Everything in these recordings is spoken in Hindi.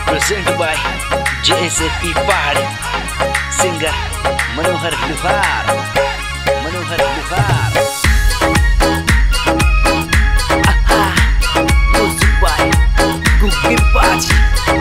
presented by JSFP Pahad, singer Manohar Luhar. Music by Gugi Baji.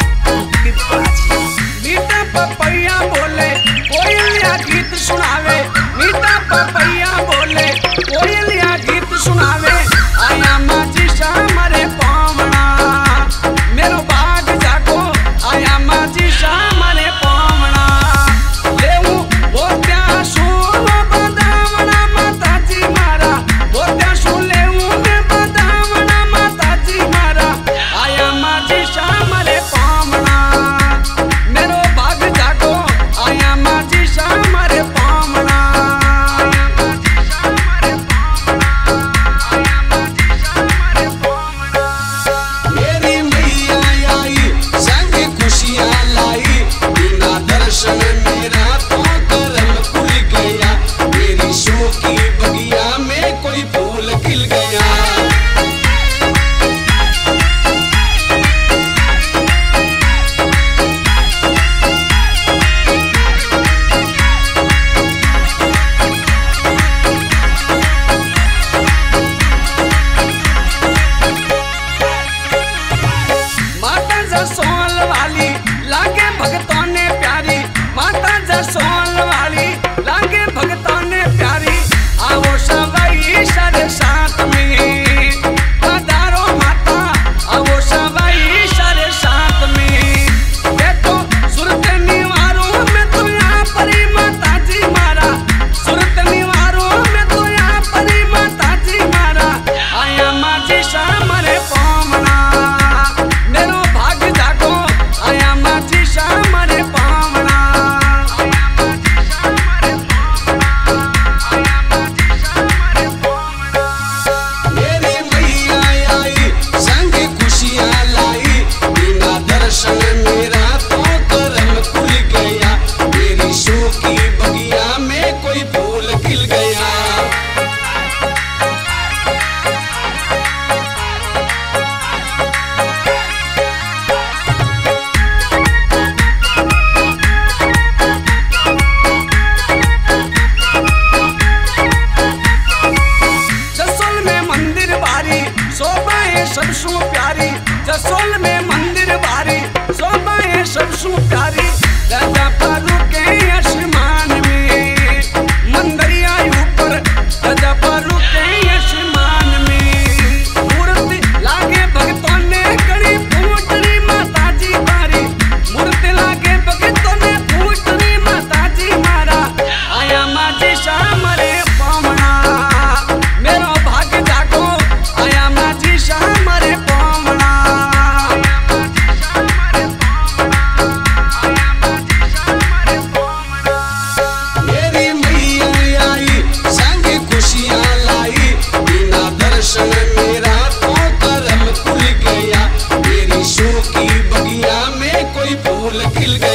मीठा पपैया बोले कोयलिया गीत सुनावे, मीठा पपैया बोले कोयलिया गीत सुनावे। आया माझी शाम रे पावना, मेरो बाग जागो आया माझी शाम रे पावना। लेऊ बोत्या सूल बदावना माताजी मारा, बोत्या सूल लेऊ ने बदावना माताजी मारा। आया माझी शाम रे पावना, मेरो बाग जागो आया माझी शाम रे पावना। मेरी मैया आई संग खुशियाँ लाई, बिना दर्शन मेरा तो करम खुल गया। मेरी शो की बगिया में कोई फूल खिल गया। माता जसोल वाली लागे भगतों ने प्यारी, माता जसोल वाली लागे भगतों ने प्यारी। आओ सवाई सारे साथ में पधारो माता, आओ सवाई सारे साथ में। देखो सुरत निवारो में तो यहाँ परी माता जी मारा, सुरत निवारो में तो यहाँ परी माता जी मारा। आया माझी शाम रे पावना, मेरो भाग जागो आया माझी शाम रे पावना। मेरी मैया आई संग खुशियाँ लाई, बिना दर्शन मेरा तो करम खुल गया। मेरी शो की बगिया में कोई फूल खिल गया। जसोल में मंदिर बारी शोभाए सबसु प्यारी, जसोल में मंदिर बारी शोभाए सबसु प्यारी। राजा पारू के आसमान में मंदरिया ऊपर, राजा पारू के आसमान में मूर्ति लागे भगतों ने कड़ी फूटरी माता जी मारी, मूर्ति लागे भगतों ने फूटरी माता जी मारा। आया माझी शाम रे पावना, मेरो भाग जागो आया माझी शाम रे पावना। मेरी मैया आई संग खुशियाँ लाई, बिना दर्शन मेरा तो करम खुल गया। मेरी शो की बगिया में कोई फूल खिल गया।